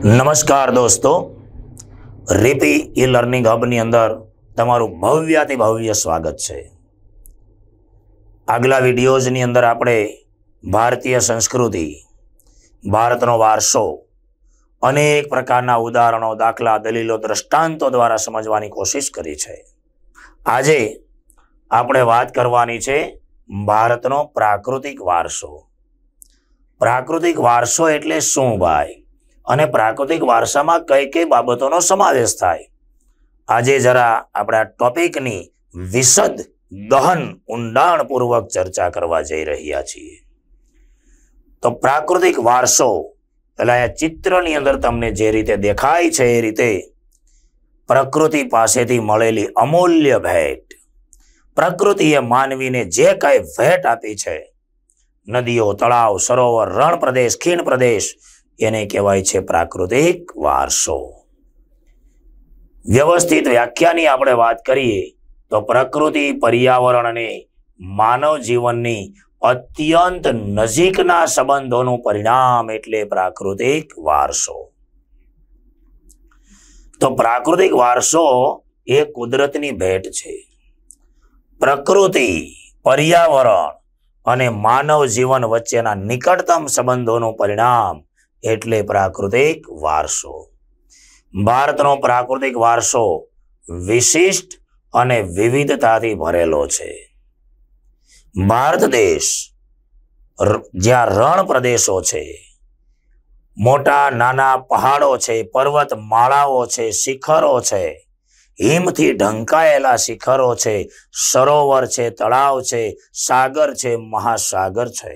નમસ્કાર દોસ્તો, રીપી e learning હબની અંદર તમારું ભવ્યાતિ ભવ્ય સ્વાગત છે. આગલા વિડીયોઝની અંદર આપણે ભારતીય સંસ્કૃતિ, ભારતનો વારસો, અનેક પ્રકારના ઉદાહરણો, દાખલા, દલીલો, દ્રષ્ટાંતો દ્વારા સમજવાની કોશિશ કરી છે. આજે આપણે વાત કરવાની છે ભારતનો પ્રાકૃતિક વારસો. પ્રાકૃતિક વારસો એટલે શું ભાઈ, અને પ્રાકૃતિક વારસામાં કઈ કઈ બાબતોનો સમાવેશ થાય? આજે જરા આપણે આ ટોપિકની વિશદ ગહન ઊંડાણપૂર્વક ચર્ચા કરવા જઈ રહ્યા છીએ. તો પ્રાકૃતિક વારસો એટલે આ ચિત્રની અંદર તમને જે રીતે દેખાય છે એ રીતે પ્રકૃતિ પાસેથી મળેલી અમૂલ્ય ભેટ. પ્રકૃતિએ માનવીને જે કઈ ભેટ આપી છે, નદીઓ, તળાવ, સરોવર, રણ પ્રદેશ, ખીણ પ્રદેશ, એને કહેવાય છે પ્રાકૃતિક વારસો. વ્યવસ્થિત વ્યાખ્યાની આપણે વાત કરીએ તો પ્રકૃતિ, પર્યાવરણ અને માનવ જીવનની અત્યંત નજીકના સંબંધોનું પરિણામ એટલે પ્રાકૃતિક વારસો. તો પ્રાકૃતિક વારસો એ કુદરતની ભેટ છે. પ્રકૃતિ, પર્યાવરણ અને માનવ જીવન વચ્ચેના નિકટતમ સંબંધોનું પરિણામ એટલે પ્રાકૃતિક વારસો. ભારતનો પ્રાકૃતિક વારસો વિશિષ્ટ અને વિવિધતાથી ભરેલો છે. ભારત દેશ જ્યાં રણ પ્રદેશો છે, મોટા નાના પહાડો છે, પર્વતમાળાઓ છે, શિખરો છે, હિમથી ઢંકાયેલા શિખરો છે, સરોવર છે, તળાવ છે, સાગર છે, મહાસાગર છે.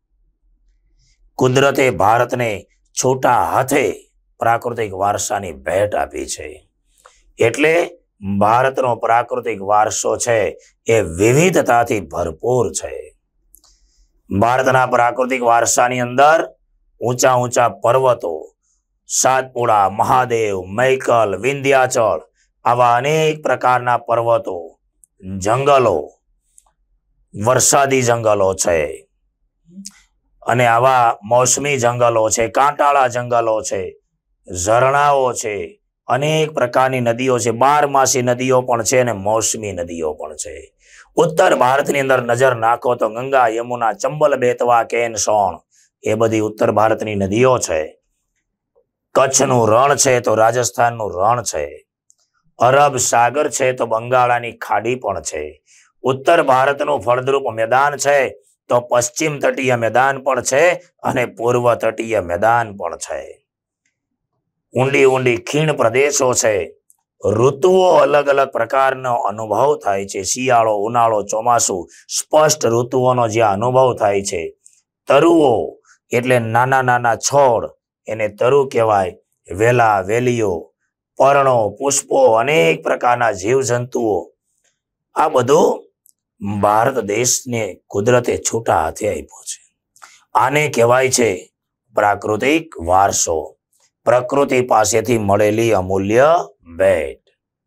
કુદરતે ભારતને છોટા હાથે પ્રાકૃતિક વારસાની ભેટ આપી છે. એટલે ભારતનો પ્રાકૃતિક વારસો છે એ વિવિધતાથી ભરપૂર છે. ભારતના પ્રાકૃતિક વારસાની અંદર ઊંચા ઊંચા પર્વતો, સાતપુડા, મહાદેવ, મૈકલ, વિંધ્યાચળ, આવા અનેક પ્રકારના પર્વતો, જંગલો, વરસાદી જંગલો છે, અને આવા મોસમી જંગલો છે, કાંટાળા જંગલો છે, ઝરણાઓ છે, અનેક પ્રકારની નદીઓ છે, 12માસી નદીઓ પણ છે અને મોસમી નદીઓ પણ છે. ઉત્તર ભારતની અંદર નજર નાખો તો ગંગા, યમુના, ચંબલ, બેતવા, કેન, સોણ, એ બધી ઉત્તર ભારતની નદીઓ છે. કચ્છનું રણ છે તો રાજસ્થાનનું રણ છે. અરબ સાગર છે તો બંગાળાની ખાડી પણ છે. ઉત્તર ભારતનું ફળદ્રુપ મેદાન છે તો પશ્ચિમ તટીય મેદાન પણ છે અને પૂર્વ તટીય મેદાન પણ છે. ઊંડી ઊંડી ખીણ પ્રદેશો છે. ઋતુઓ અલગ અલગ પ્રકારનો અનુભવ થાય છે. શિયાળો, ઉનાળો, ચોમાસું, સ્પષ્ટ ઋતુઓનો જ્યાં અનુભવ થાય છે. તરુઓ એટલે નાના નાના છોડ, એને તરુ કહેવાય. વેલા, વેલીઓ, પર્ણો, પુષ્પો, અનેક પ્રકારના જીવજંતુઓ, આ બધું ભારત દેશને કુદરતે છૂટા હાથે આપ્યો છે. આને કહેવાય છે પ્રાકૃતિક વારસો, પ્રકૃતિ પાસેથી મળેલી અમૂલ્ય ભેટ.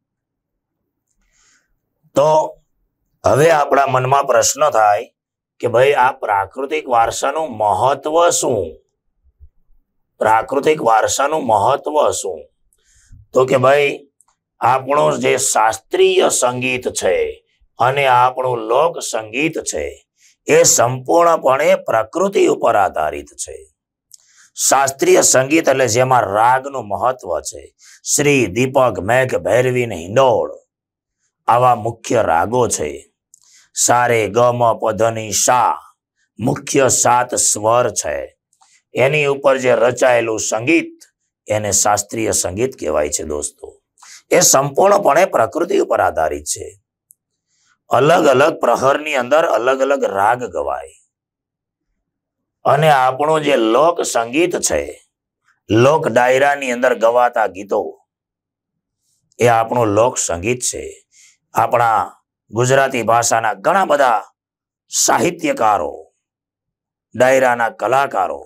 તો હવે આપણા મનમાં પ્રશ્ન થાય કે ભાઈ આ પ્રાકૃતિક વારસાનું મહત્વ શું? પ્રાકૃતિક વારસાનું મહત્વ શું? તો કે ભાઈ આપણું જે શાસ્ત્રીય સંગીત છે અને આપણું લોક સંગીત છે એ સંપૂર્ણપણે પ્રકૃતિ ઉપર આધારિત છે. શાસ્ત્રીય સંગીત એટલે જેમાં રાગનું મહત્વ છે. શ્રી, દીપક, મેઘ, ભૈરવી ને હિંડોળ, આવા મુખ્ય રાગો છે. સારે, ગ, મ, પ, ધ, ની, સા, મુખ્ય 7 સ્વર છે. એની ઉપર જે રચાયેલું સંગીત એને શાસ્ત્રીય સંગીત કહેવાય છે. દોસ્તો, એ સંપૂર્ણપણે પ્રકૃતિ ઉપર આધારિત છે. અલગ અલગ પ્રહરની અંદર અલગ અલગ રાગ ગવાય. અને આપણું જે લોક સંગીત છે, લોક ડાયરાની અંદર ગવાતા ગીતો, એ આપણું લોક સંગીત છે. આપણા ગુજરાતી ભાષાના ઘણા બધા સાહિત્યકારો, ડાયરાના કલાકારો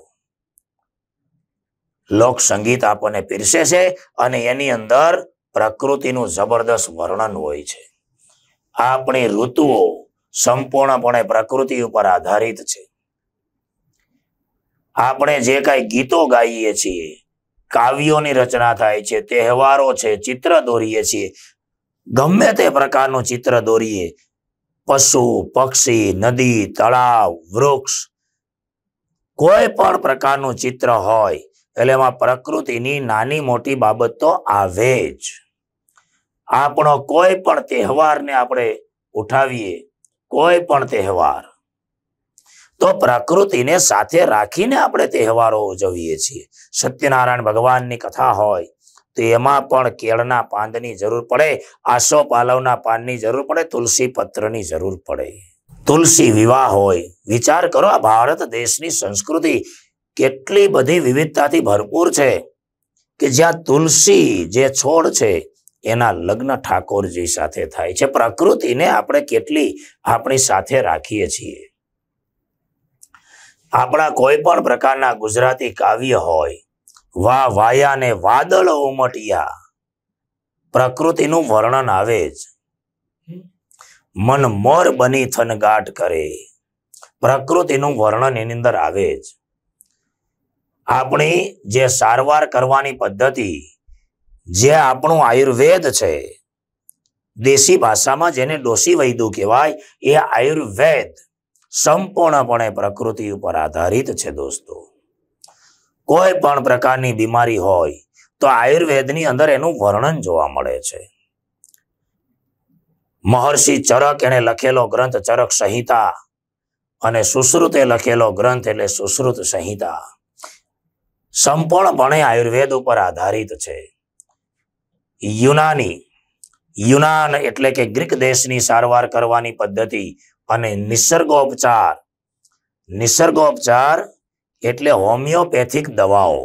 લોક સંગીત આપણને પીરસે છે અને એની અંદર પ્રકૃતિનું જબરદસ્ત વર્ણન હોય છે. આપણી ઋતુઓ સંપૂર્ણપણે પ્રકૃતિ ઉપર આધારિત છે. આપણે જે કાંઈ ગીતો ગાઈએ છીએ, કાવ્યોની રચના થાય છે, તહેવારો છે, ચિત્ર દોરીએ છીએ, ગમે તે પ્રકારનું ચિત્ર દોરીએ, પશુ, પક્ષી, નદી, તળાવ, વૃક્ષ, કોઈ પણ પ્રકારનું ચિત્ર હોય એટલે એમાં પ્રકૃતિની નાની મોટી બાબત તો આવે જ. આપણો કોઈ પણ તહેવારને આપણે ઉઠાવીએ, કોઈ પણ તહેવાર, તો પ્રકૃતિને સાથે રાખીને આપણે તહેવારો ઉજવીએ છીએ. સત્યનારાયણ ભગવાનની કથા હોય તો એમાં પણ કેળના પાંદની જરૂર પડે, આસોપાલવના પાનની જરૂર પડે, તુલસી પત્રની જરૂર પડે. તુલસી વિવાહ હોય, વિચાર કરો આ ભારત દેશની સંસ્કૃતિ કેટલી બધી વિવિધતાથી ભરપૂર છે કે જ્યાં તુલસી જે છોડ છે એના લગ્ન ઠાકોરજી સાથે થાય છે. પ્રકૃતિને આપણે કેટલી આપણી સાથે રાખીએ છીએ. આપણા કોઈ પણ પ્રકારના ગુજરાતી કાવ્ય હોય, વાહ વાયા ને વાદળો ઉમટ્યા, પ્રકૃતિનું વર્ણન આવે જ. મન મોર બની થનગાટ કરે, પ્રકૃતિનું વર્ણન એની અંદર આવે જ. આપણી જે સારવાર કરવાની પદ્ધતિ, જે આપણું આયુર્વેદ છે, દેશી ભાષામાં જેને ડોસી વૈદ્ય કહેવાય, એ આયુર્વેદ સંપૂર્ણપણે પ્રકૃતિ ઉપર આધારિત છે. દોસ્તો, કોઈ પણ પ્રકારની બીમારી હોય તો આયુર્વેદની અંદર એનું વર્ણન જોવા મળે છે. મહર્ષિ ચરક એને લખેલો ગ્રંથ ચરક સંહિતા અને સુશ્રુતે લખેલો ગ્રંથ એટલે સુશ્રુત સંહિતા સંપૂર્ણપણે આયુર્વેદ ઉપર આધારિત છે. યુનાન એટલે કે ગ્રીક દેશની સારવાર કરવાની પદ્ધતિ અને નિસર્ગોપચાર એટલે હોમિયોપેથિક દવાઓ.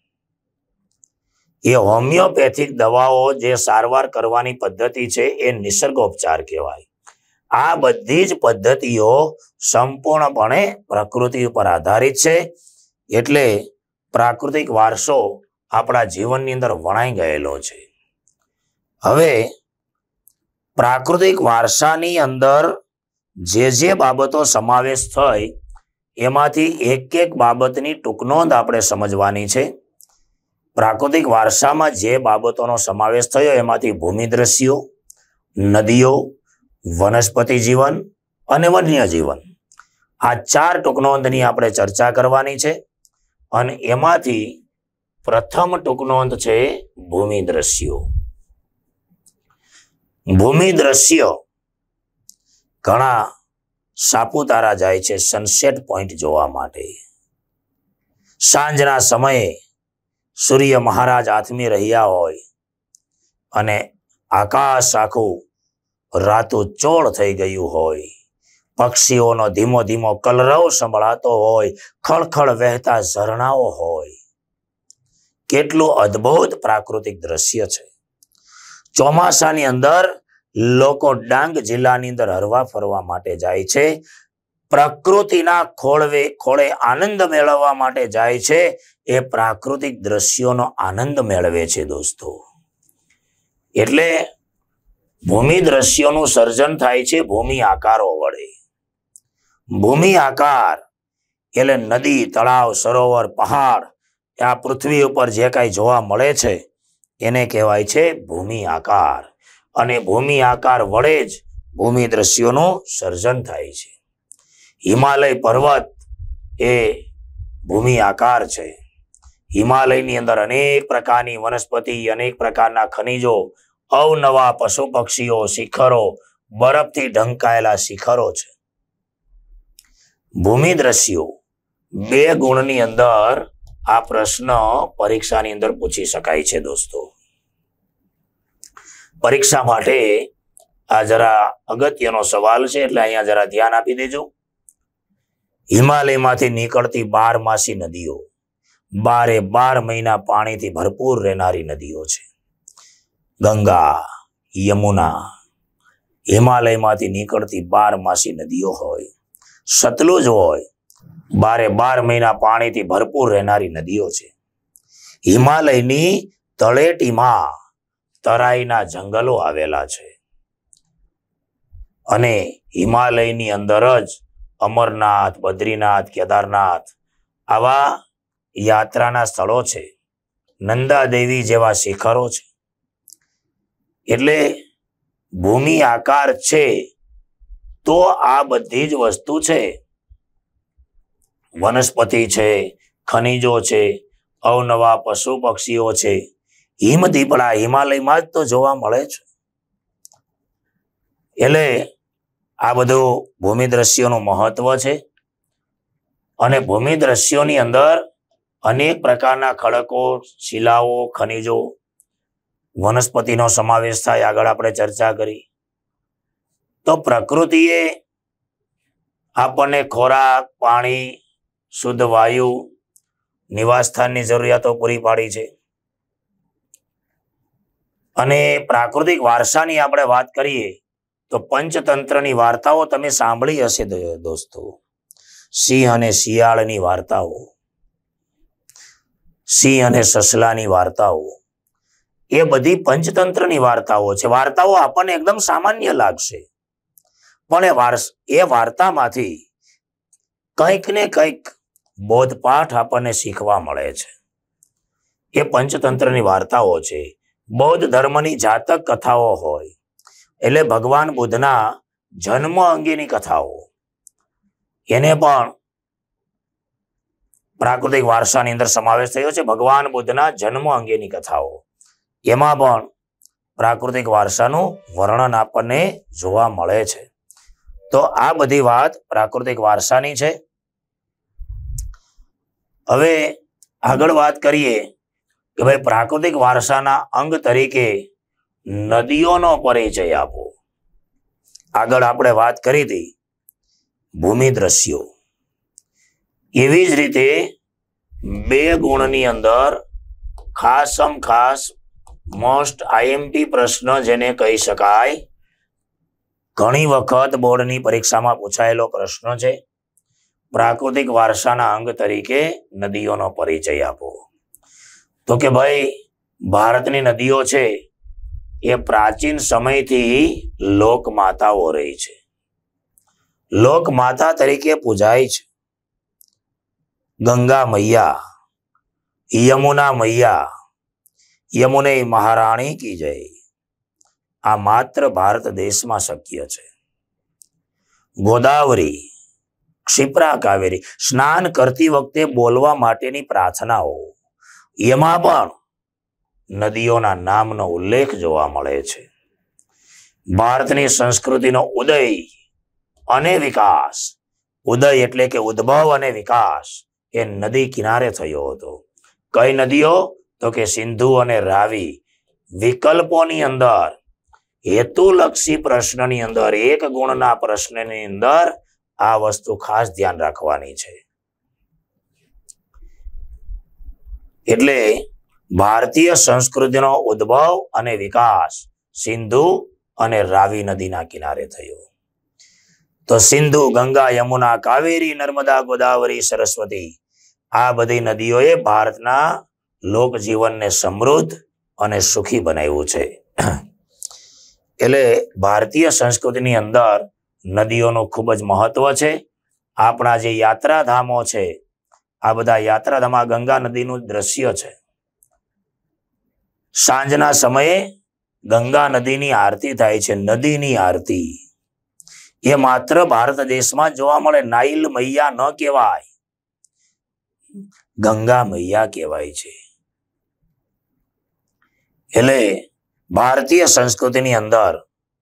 એ હોમિયોપેથિક દવાઓ જે સારવાર કરવાની પદ્ધતિ છે એ નિસર્ગોપચાર કહેવાય. આ બધી જ પદ્ધતિઓ સંપૂર્ણપણે પ્રકૃતિ ઉપર આધારિત છે. એટલે પ્રાકૃતિક વારસો આપણા જીવનની અંદર વણાઈ ગયેલો છે. હવે પ્રાકૃતિક વારસાની અંદર જે બાબતો સમાવેશ થઈ એમાંથી એક એક બાબતની ટૂંકનોંધ આપણે સમજવાની છે. પ્રાકૃતિક વારસામાં જે બાબતોનો સમાવેશ થયો એમાંથી ભૂમિ દ્રશ્યો, નદીઓ, વનસ્પતિ જીવન અને વન્ય જીવન, આ 4 ટૂંકનોંધની આપણે ચર્ચા કરવાની છે. અને એમાંથી પ્રથમ ટૂંકનોંધ છે ભૂમિ દ્રશ્યો. ભૂમિ દ્રશ્ય ઘણા સાપુતારા જાય છે સનસેટ પોઈન્ટ જોવા માટે. સાંજના સમયે સૂર્ય મહારાજ આથમી રહ્યા હોય અને આકાશ આખું રાતોચોળ થઈ ગયું હોય, પક્ષીઓનો ધીમો ધીમો કલરવ સંભળાતો હોય, ખળખળ વહેતા ઝરણાઓ હોય, કેટલું અદ્ભુત પ્રાકૃતિક દ્રશ્ય છે. ચોમાસાની અંદર લોકો ડાંગ જિલ્લાની અંદર હરવા ફરવા માટે જાય છે, પ્રકૃતિના ખોળે આનંદ મેળવવા માટે જાય છે. એ પ્રાકૃતિક દ્રશ્યોનો આનંદ મેળવે છે. દોસ્તો, એટલે ભૂમિ દ્રશ્યોનું સર્જન થાય છે ભૂમિ આકારો વડે. ભૂમિ આકાર એટલે નદી, તળાવ, સરોવર, પહાડ, આ પૃથ્વી ઉપર જે કાંઈ જોવા મળે છે એને કહેવાય છે ભૂમિ આકાર. અને ભૂમિ આકાર વડે જ ભૂમિ દ્રશ્યોનું સર્જન થાય છે. હિમાલય પર્વત એ ભૂમિ આકાર છે. હિમાલયની અંદર અનેક પ્રકારની વનસ્પતિ, અનેક પ્રકારના ખનિજો, અવનવા પશુ પક્ષીઓ, શિખરો, બરફથી ઢંકાયેલા શિખરો છે. ભૂમિ દ્રશ્યો 2 ગુણની અંદર આ પ્રશ્ન પરીક્ષાની અંદર પૂછી શકાય છે. દોસ્તો, પરીક્ષા માટે આ જરા અગત્યનો સવાલ છે એટલે અહીંયા જરા ધ્યાન આપી દેજો. હિમાલયમાંથી નીકળતી 12માસી નદીઓ, 12 મહિના પાણીથી ભરપૂર રહેનારી નદીઓ છે. ગંગા, યમુના, હિમાલયમાંથી નીકળતી 12માસી નદીઓ હોય. સતલુજ હોય, 12 મહિના પાણીથી ભરપૂર રહેનારી નદીઓ છે. હિમાલયની તળેટીમાં તરાઈના જંગલો આવેલા છે અને હિમાલયની અંદર જ અમરનાથ, બદ્રીનાથ, કેદારનાથ આવા યાત્રાના સ્થળો છે. નંદા દેવી જેવા શિખરો છે. એટલે ભૂમિ આકાર છે તો આ બધી જ વસ્તુ છે. વનસ્પતિ છે, ખનિજો છે, અવનવા પશુ પક્ષીઓ છે, હિમ દીપડા હિમાલયમાં જ તો જોવા મળે છે. એટલે આ બધું ભૂમિ દ્રશ્યોનું મહત્વ છે. અને ભૂમિ દ્રશ્યોની અંદર અનેક પ્રકારના ખડકો, શિલાઓ, ખનિજો, વનસ્પતિનો સમાવેશ થાય. આગળ આપણે ચર્ચા કરી. તો પ્રકૃતિએ આપણને ખોરાક, પાણી, શુદ્ધ વાયુ, નિવાસસ્થાનની જરૂરિયાતો પૂરી પાડી છે. અને પ્રાકૃતિક વારસાની આપણે વાત કરીએ તો પંચતંત્રની વાર્તાઓ તમે સાંભળી હશે દોસ્તો. સિંહ અને શિયાળની વાર્તાઓ, સિંહ અને સસલાની વાર્તાઓ, એ બધી પંચતંત્રની વાર્તાઓ છે. વાર્તાઓ આપણને એકદમ સામાન્ય લાગશે, પણ એ વાર્તામાંથી કંઈક ને કંઈક બોધપાઠ આપણને શીખવા મળે છે. એ પંચતંત્રની વાર્તાઓ છે. બૌદ્ધ ધર્મની જાતક કથાઓ હોય, એટલે ભગવાન બુદ્ધના જન્મ અંગેની કથાઓ, એને પણ પ્રાકૃતિક વારસાની અંદર સમાવેશ થયો છે. ભગવાન બુદ્ધના જન્મ અંગેની કથાઓ, એમાં પણ પ્રાકૃતિક વારસાનું વર્ણન આપણને જોવા મળે છે. તો આ બધી વાત પ્રાકૃતિક વારસાની છે. હવે આગળ વાત કરીએ કે ભાઈ પ્રાકૃતિક વારસાના અંગ તરીકે નદીઓનો પરિચય આપો. આગળ આપણે વાત કરી હતી ભૂમિ દ્રશ્યો. એવી જ રીતે 2 ગુણની અંદર ખાસ મોસ્ટ આઈએમપી પ્રશ્ન જેને કહી શકાય, ઘણી વખત બોર્ડની પરીક્ષામાં પૂછાયેલો પ્રશ્ન છે. પ્રાકૃતિક વારસાના અંગ તરીકે નદીઓનો પરિચય આપો. તો કે ભાઈ ભારતની નદીઓ છે એ પ્રાચીન સમયથી લોકમાતાઓ રહી છે, લોકમાતા તરીકે પૂજાય છે. ગંગા મૈયા, યમુના મૈયા, યમુને મહારાણી કી જય. આ માત્ર ભારત દેશમાં શક્ય છે. ગોદાવરી, ક્ષિપ્રા, કાવેરી, સ્નાન કરતી વખતે બોલવા માટેની પ્રાર્થનાઓ, એમાં પણ નદીઓના નામનો ઉલ્લેખ જોવા મળે છે. ભારતની સંસ્કૃતિનો ઉદય અને વિકાસ, ઉદય એટલે કે ઉદ્ભવ અને વિકાસ એ નદી કિનારે થયો હતો. કઈ નદીઓ? તો કે સિંધુ અને રાવી. વિકલ્પોની અંદર હેતુલક્ષી પ્રશ્નની અંદર, 1 ગુણના પ્રશ્નની અંદર આ વસ્તુ ખાસ ધ્યાન રાખવાની છે. એટલે ભારતીય સંસ્કૃતિનો ઉદ્ભવ અને વિકાસ સિંધુ અને રાવી નદીના કિનારે થયો. તો સિંધુ, ગંગા, યમુના, કાવેરી, નર્મદા, ગોદાવરી, સરસ્વતી, આ બધી નદીઓએ ભારતના લોકજીવનને સમૃદ્ધ અને સુખી બનાવ્યું છે. એટલે ભારતીય સંસ્કૃતિની અંદર નદીઓનું ખૂબ જ મહત્વ છે. આપણા જે યાત્રાધામો છે, આ બધા યાત્રાધામમાં ગંગા નદીનું દ્રશ્ય છે. સાંજના સમયે ગંગા નદીની આરતી થાય છે. નદીની આરતી એ માત્ર ભારત દેશમાં જોવા મળે. નાઇલ મૈયા ન કહેવાય, ગંગા મૈયા કહેવાય છે. એટલે ભારતીય સંસ્કૃતિની અંદર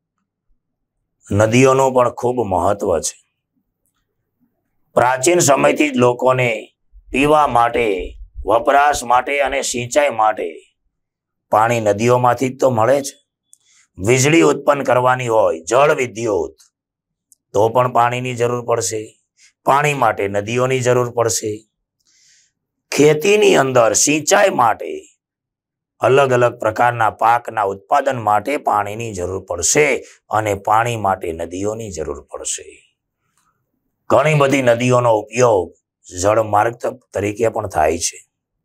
નદીઓનું પણ ખૂબ મહત્વ છે. પ્રાચીન સમયથી જ લોકોને પીવા માટે, વપરાશ માટે અને સિંચાઈ માટે પાણી નદીઓમાંથી જ તો મળે છે. વીજળી ઉત્પન્ન કરવાની હોય, જળ વિદ્યુત, તો પણ પાણીની જરૂર પડશે. પાણી માટે નદીઓની જરૂર પડશે. ખેતીની અંદર સિંચાઈ માટે, અલગ અલગ પ્રકારના પાકના ઉત્પાદન માટે પાણીની જરૂર પડશે અને પાણી માટે નદીઓની જરૂર પડશે. ઘણી બધી નદીઓનો ઉપયોગ જળમાર્ગ તરીકે પણ થાય છે.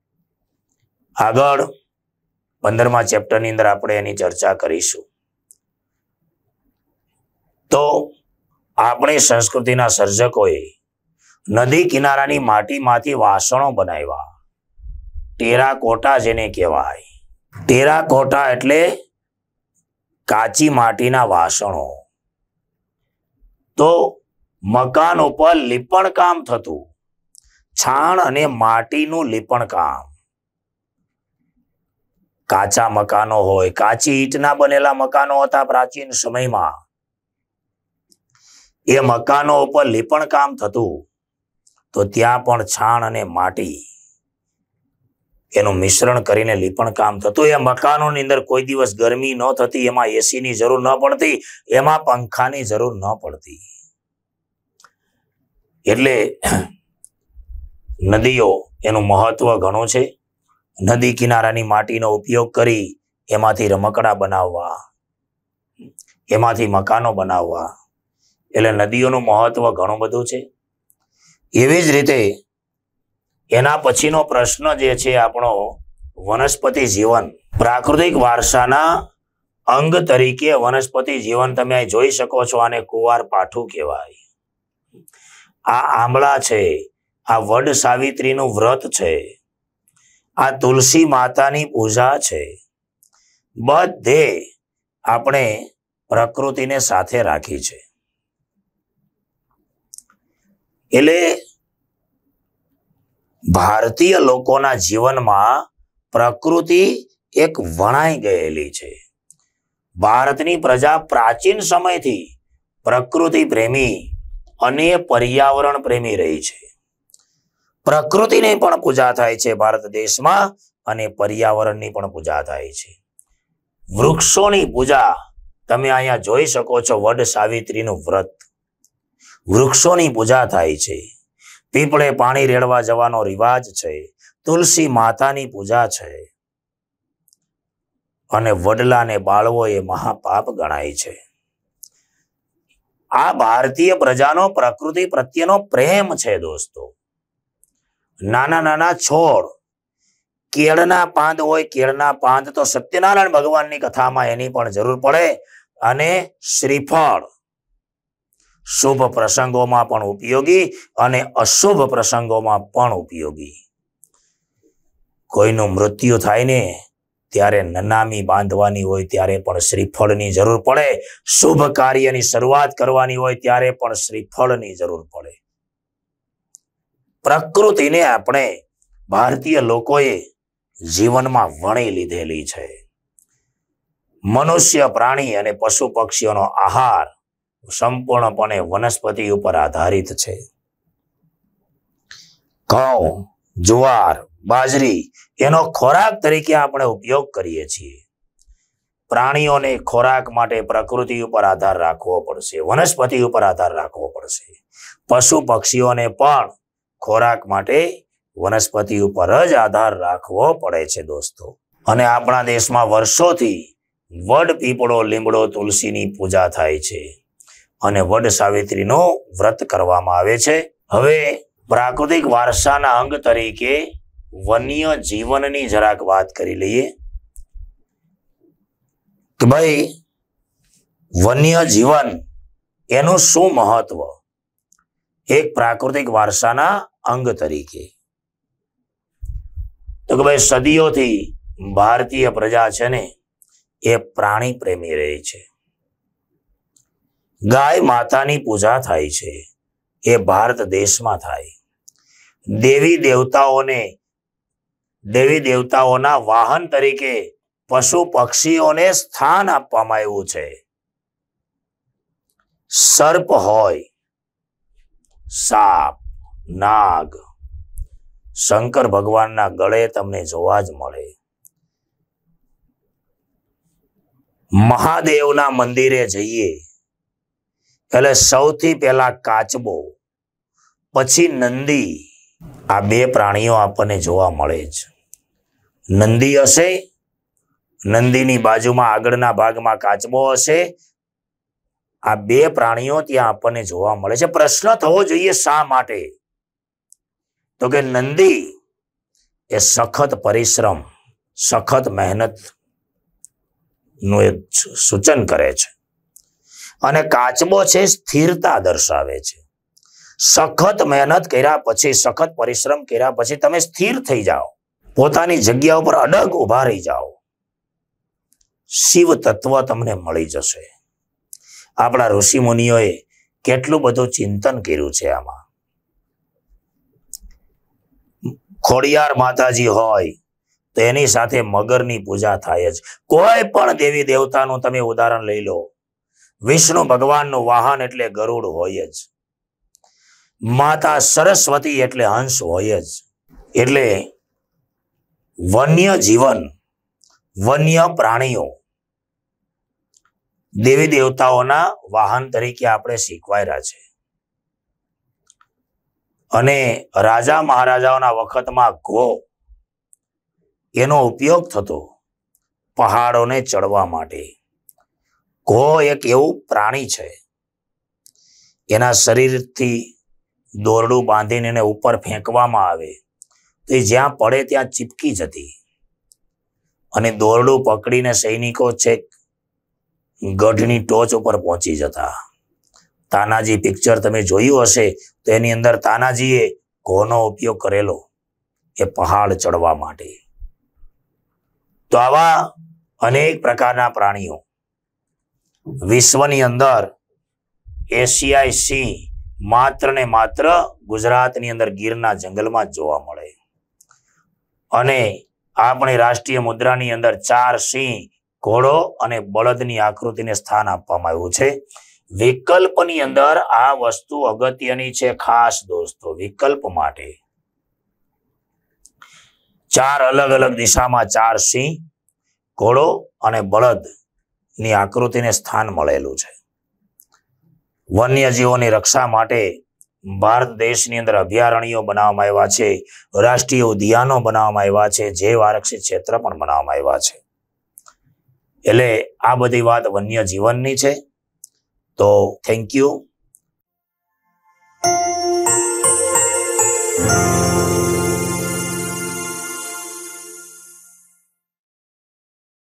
આગળ 15મા ચેપ્ટરની અંદર આપણે એની ચર્ચા કરીશું. તો આપણી સંસ્કૃતિના સર્જકોએ નદી કિનારાની માટીમાંથી વાસણો બનાવ્યા. ટેરાકોટા જેને કહેવાય. ટેરાકોટા એટલે કાચી માટીના વાસણો. તો મકાન ઉપર લીપણ કામ થતું, છાણ અને માટીનું લીપણ કામ. કાચા મકાનો હોય, કાચી ઈંટના બનેલા મકાનો હતા પ્રાચીન સમયમાં. એ મકાનો ઉપર લીપણ કામ થતું, તો ત્યાં પણ છાણ અને માટી એનું મિશ્રણ કરીને લીપણ કામ થતું. એ મકાનોની અંદર કોઈ દિવસ ગરમી ન થતી, એમાં એસીની જરૂર ન પડતી, એમાં પંખાની જરૂર ન પડતી. એટલે નદીઓ એનું મહત્વ ઘણું છે. નદી કિનારાની માટીનો ઉપયોગ કરી એમાંથી રમકડા બનાવવા, એમાંથી મકાનો બનાવવા, એટલે નદીઓનું મહત્વ ઘણું બધું છે. એવી જ રીતે એના પછીનો પ્રશ્ન જે છે આપણો વનસ્પતિ જીવન. પ્રાકૃતિક વારસાના અંગ તરીકે વનસ્પતિ જીવન તમે જોઈ શકો છો. આને કુંવાર પાઠું કહેવાય. આ આંબળા છે, આ વડ સાવિત્રીનું વ્રત છે, આ તુલસી માતાની પૂજા છે. બધે આપણે પ્રકૃતિને સાથે રાખી છે. એટલે ભારતીય લોકોના જીવનમાં પ્રકૃતિ એક વણાઈ ગયેલી છે. ભારતની પ્રજા પ્રાચીન સમયથી પ્રકૃતિ પ્રેમી અને પર્યાવરણ પ્રેમી રહી છે. પ્રકૃતિની પણ પૂજા થાય છે ભારત દેશમાં, અને પર્યાવરણની પણ પૂજા થાય છે. વૃક્ષોની પૂજા તમે અહીંયા જોઈ શકો છો. વડ સાવિત્રીનું વ્રત, વૃક્ષોની પૂજા થાય છે. પીપળે પાણી રેડવા જવાનો રિવાજ છે. તુલસી માતાની પૂજા છે. અને વડલાને બાળવો એ મહાપાપ ગણાય છે. આ ભારતીય પ્રજાનો પ્રકૃતિ પ્રત્યેનો પ્રેમ છે દોસ્તો. નાના નાના છોડ, કેળના પાંદ હોય, કેળના પાંદ તો સત્યનારાયણ ભગવાનની કથામાં એની પણ જરૂર પડે. અને શ્રીફળ શુભ પ્રસંગોમાં પણ ઉપયોગી અને અશુભ પ્રસંગોમાં પણ ઉપયોગી. કોઈનું મૃત્યુ થાય ને ત્યારે નનામી બાંધવાની હોય ત્યારે પણ શ્રીફળની જરૂર પડે. શુભ કાર્યની શરૂઆત કરવાની હોય ત્યારે પણ શ્રીફળની જરૂર પડે. પ્રકૃતિને આપણે ભારતીય લોકોએ જીવનમાં વણી લીધેલી છે. મનુષ્ય, પ્રાણી અને પશુ પક્ષીઓનો આહાર સંપૂર્ણપણે વનસ્પતિ ઉપર આધારિત છે. ઘઉં, જુવાર, બાજરી એનો ખોરાક તરીકે આપણે ઉપયોગ કરીએ છીએ. પ્રાણીઓને ખોરાક માટે પ્રકૃતિ ઉપર આધાર રાખવો પડશે, વનસ્પતિ ઉપર આધાર રાખવો પડશે. પશુ પક્ષીઓને પણ ખોરાક માટે વનસ્પતિ ઉપર જ આધાર રાખવો પડે છે દોસ્તો. અને આપણા દેશમાં વર્ષોથી વડ, પીપળો, લીમડો, તુલસીની પૂજા થાય છે અને વડ સાવિત્રીનું વ્રત કરવામાં આવે છે. હવે પ્રાકૃતિક વારસાના અંગ તરીકે વન્ય જીવનની જરાક વાત કરી લઈએ કે ભાઈ વન્ય જીવન એનું શું મહત્વ એક પ્રાકૃતિક વારસાના અંગ તરીકે. તો કે ભાઈ સદીઓથી ભારતીય પ્રજા છે ને એ પ્રાણી પ્રેમી રહી છે. ગાય માતાની પૂજા થાય છે, એ ભારત દેશમાં થાય. દેવી દેવતાઓના વાહન તરીકે પશુ પક્ષીઓને સ્થાન આપવામાં આવ્યું છે. સર્પ હોય, સાપ, નાગ શંકર ભગવાનના ગળે તમને જોવા જ મળે. મહાદેવના મંદિરે જઈએ એટલે સૌથી પહેલા કાચબો, પછી નંદી, આ બે પ્રાણીઓ આપણને જોવા મળે જ. નંદી હશે, નંદીની બાજુમાં આગળના ભાગમાં કાચબો હશે. આ બે પ્રાણીઓ ત્યાં આપણને જોવા મળે છે. પ્રશ્ન થવો જોઈએ શા માટે? તો કે નંદી એ સખત પરિશ્રમ, સખત મહેનત નું એક સૂચન કરે છે, અને કાચબો છે સ્થિરતા દર્શાવે છે. સખત મહેનત કર્યા પછી, સખત પરિશ્રમ કર્યા પછી તમે સ્થિર થઈ જાઓ. પોતાની જગ્યા ઉપર અડગ ઉભા રહી જાઓ, શિવ તત્વ તમને મળી જશે. આપણા ઋષિ મુનિઓએ કેટલું બધું ચિંતન કર્યું છે આમાં. ખોડિયાર માતાજી હોય તો એની સાથે મગરની પૂજા થાય જ. કોઈ પણ દેવી દેવતાનું તમે ઉદાહરણ લઈ લો, વિષ્ણુ ભગવાનનું વાહન એટલે ગરુડ હોય જ, માતા સરસ્વતી એટલે હંસ હોય જ. એટલે વન્ય જીવન, વન્ય પ્રાણીઓ દેવી દેવતાઓના વાહન તરીકે આપણે શીખવાયેલા છે. અને રાજા મહારાજાઓના વખતમાં ઘો એનો ઉપયોગ થતો પહાડોને ચડવા માટે. ઘો એક એવું પ્રાણી છે, એના શરીરથી દોરડું બાંધીને એને ઉપર ફેંકવામાં આવે તો એ જ્યાં પડે ત્યાં ચીપકી જતી, અને દોરડું પકડીને સૈનિકો છેક ગઢની ટોચ ઉપર પહોંચી જતા. તાનાજી પિક્ચર તમે જોયું હશે તો એની અંદર તાનાજીએ ઘોનો ઉપયોગ કરેલો એ પહાડ ચડવા માટે. તો આવા અનેક પ્રકારના પ્રાણીઓ વિશ્વની અંદર એશિયાઈ સિંહ માત્ર ને માત્ર ગુજરાતની અંદર ગીરના જંગલમાં જ જોવા મળે. અને આપણી રાષ્ટ્રીય મુદ્રાની અંદર 4 સિંહ, ઘોડો અને બળદની આકૃતિને સ્થાન આપવામાં આવ્યું છે. વિકલ્પની અંદર આ વસ્તુ અગત્યની છે ખાસ દોસ્તો. વિકલ્પ માટે 4 અલગ અલગ દિશામાં 4 સિંહ, ઘોડો અને બળદ ની આકૃતિને સ્થાન મળેલું છે. વન્યજીવોની રક્ષા માટે ભારત દેશની અંદર અભયારણ્યો બનાવવામાં આવ્યા છે, રાષ્ટ્રીય ઉદ્યાનો બનાવવામાં આવ્યા છે, જૈવ આરક્ષિત ક્ષેત્ર પણ બનાવવામાં આવ્યા છે. એટલે આ બધી વાત વન્યજીવનની છે. તો થેન્ક યુ.